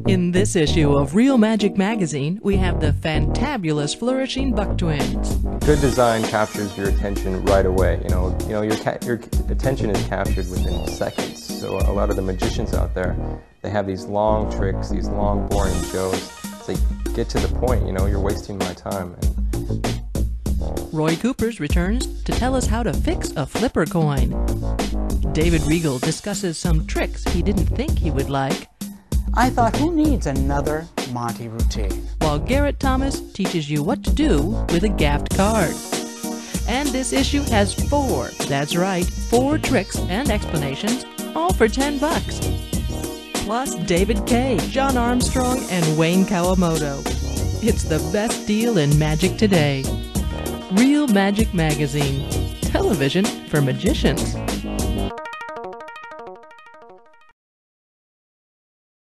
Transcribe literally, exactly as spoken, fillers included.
In this issue of Real Magic Magazine, we have the fantabulous Flourishing Buck Twins. Good design captures your attention right away. You know, you know your, ca your attention is captured within seconds. So a lot of the magicians out there, they have these long tricks, these long, boring shows. It's like, get to the point. You know, you're wasting my time. Roy Coopers returns to tell us how to fix a flipper coin. David Regal discusses some tricks he didn't think he would like. I thought, who needs another Monty routine? While Garrett Thomas teaches you what to do with a gaffed card. And this issue has four, that's right, four tricks and explanations, all for ten bucks. Plus David Kay, John Armstrong, and Wayne Kawamoto. It's the best deal in magic today. Real Magic Magazine. Television for magicians.